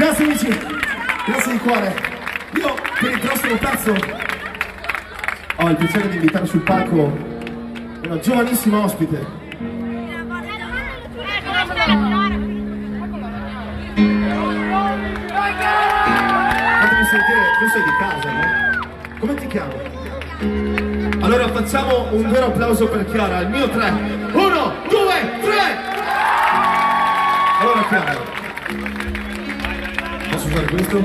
Grazie amici, grazie di cuore. Io per il prossimo pezzo ho il piacere di invitare sul palco una giovanissima ospite. Fatemi sentire, tu sei di casa, no? Come ti chiami? Allora facciamo un vero applauso per Chiara, il mio 3. 1, 2, 3! Allora Chiara, posso fare questo?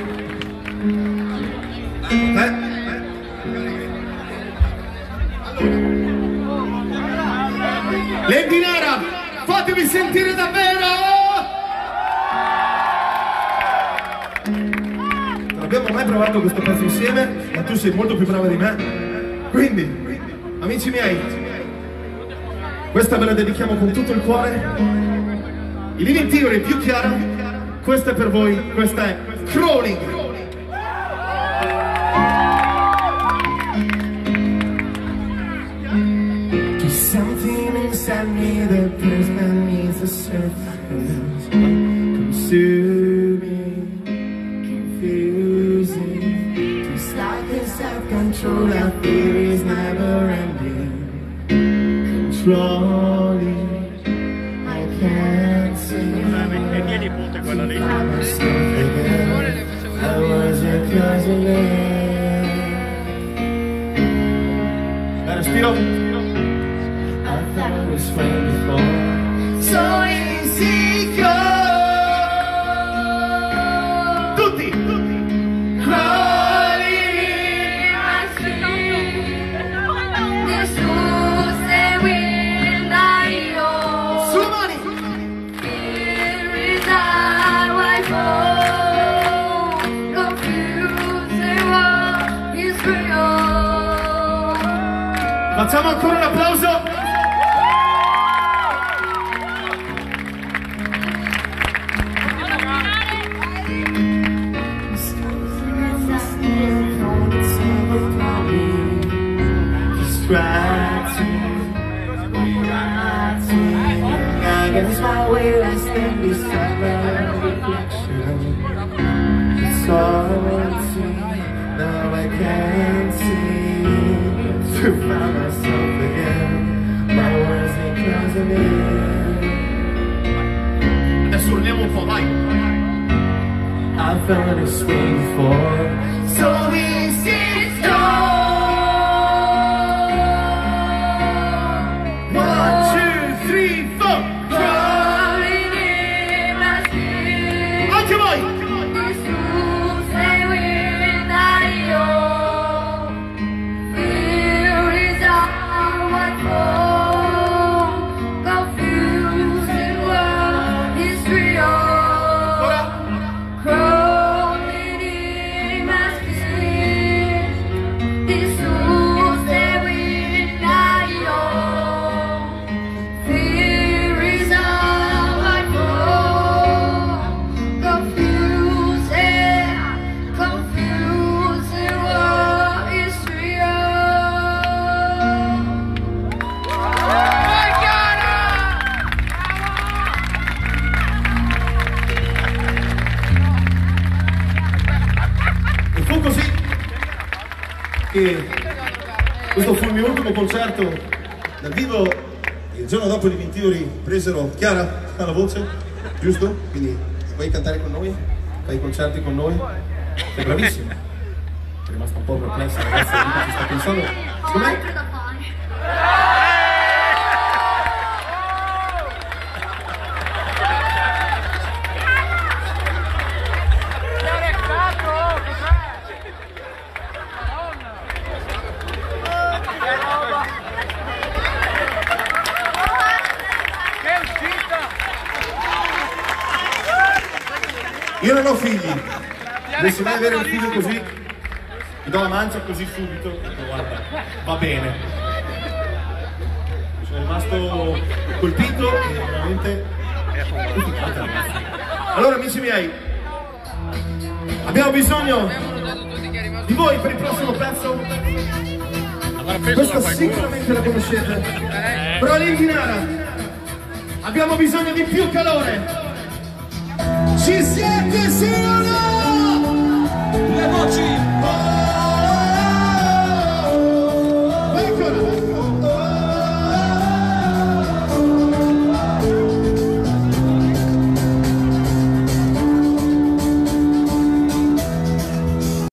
Lady Nara, fatemi sentire davvero! Non abbiamo mai provato questo pezzo insieme, ma tu sei molto più brava di me. Quindi, amici miei, questa ve la dedichiamo con tutto il cuore. I Living Theory più Chiara, questa è per voi, questa è Crawling. Inside me that pulls beneath the surface, consuming, confusing, just like a self-control. Our fear is never ending, controlling. I can't see myself again. I wasn't close enough. Respiro. This way before, so insecure. Tutti, crawling in my sleep. Discusse when I know. Sulle mani. Here is how I fall, confused what is real. Facciamo ancora un applauso. Against my will, I stand beside my reflection. It's all empty, now I can't see to find myself again. My words ain't closing in. Adesso urliamo un po', vai! I felt this way before, so this is gone. 1, 2, 3, 4. E questo fu il mio ultimo concerto dal vivo. Il giorno dopo i Living Theory presero Chiara alla voce, giusto? Quindi vuoi cantare con noi? Fai i concerti con noi? Sei bravissima. È rimasta un po' perplessa, ragazzi, ci sta pensando. Ho altro da fare. Io non ho figli, dovessi mai avere un figlio così, mi do la mancia così subito, dico, guarda, va bene. Sono rimasto colpito e veramente efficace, ragazzi. Allora amici miei, abbiamo bisogno di voi per il prossimo pezzo. Questa sicuramente la conoscete, però Lady Nara, abbiamo bisogno di più calore. Ci siete signori?